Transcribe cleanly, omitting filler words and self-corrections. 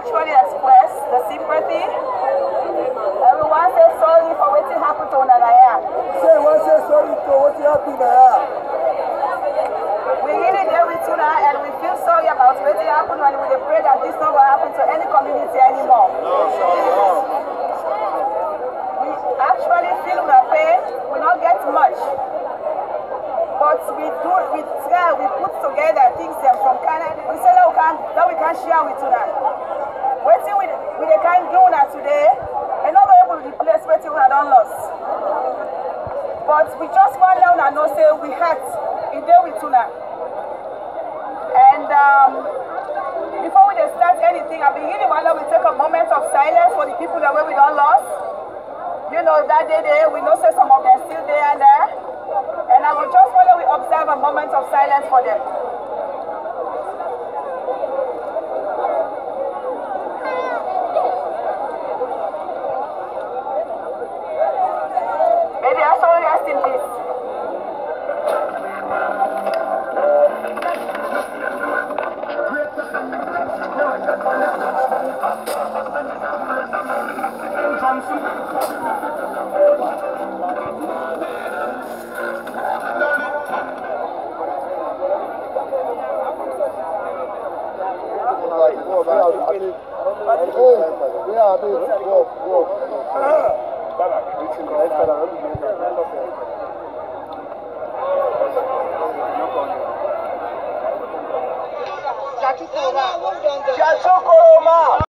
actually express the sympathy. Everyone say sorry for what happened to Unanaya. Say one say sorry for what happened there. We really deal with Tuna and we feel sorry about what happened, and we pray that this not will happen to any community anymore. We actually feel the pain. We not get much. But we try, we put together things from Canada. We say that we can share with Tuna. Waiting with the kind do now today, and not be able to replace what we had done lost. But we just want down and know say we had in there with Tuna. And before we start anything, I really want we take a moment of silence for the people that we don't lost. You know, that day we know say some of them still there and there. And I will just want we observe a moment of silence for them. Maybe I saw you rest in peace. Chachukoroma.